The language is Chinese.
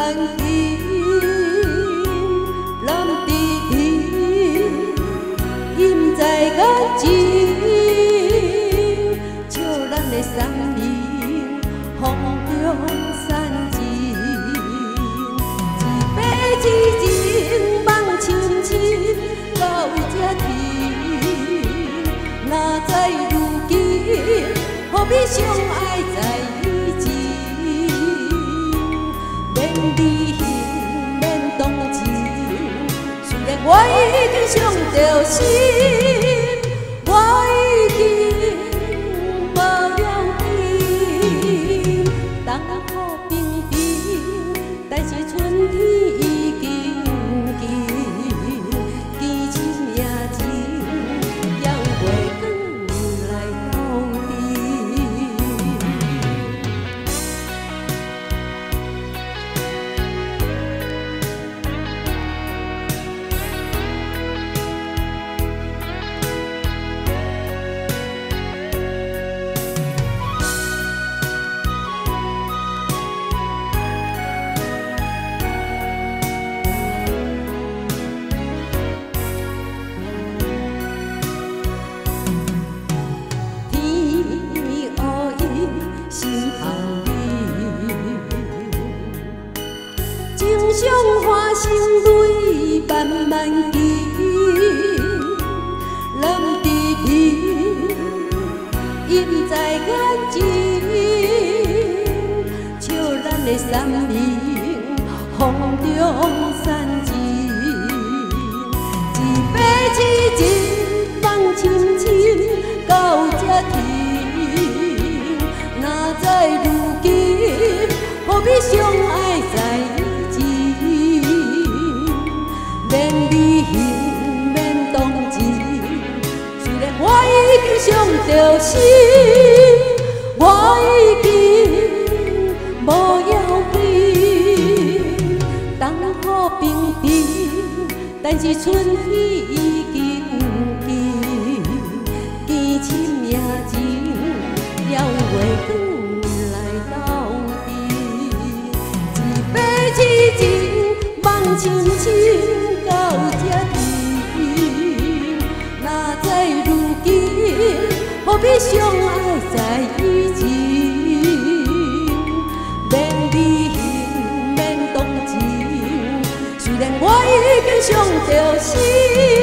慢行，咱伫天，因在眼前，笑咱的山林，风中散尽，一杯一情梦深深，到这天，哪知如今，何必相爱在以前？免离恨，免动情，虽然我已经伤着心，我已经无了情。冬雨平平，但是春天已经近，见深夜情，犹袂转来斗阵。情伤花心泪慢慢行，咱伫天，因在眼前，笑咱的山明，风中散尽，一杯一情梦深深，到这天，哪知如今，何必相爱在以前？免离恨，免动情，虽然我已经伤着心，我已经无要紧。冬雨平平，但是春天已经近，见深夜情，犹袂转来斗阵。一杯一情梦深深。到这天，哪知如今，何必相爱在以前？免离恨，免动情，虽然我已经伤着心。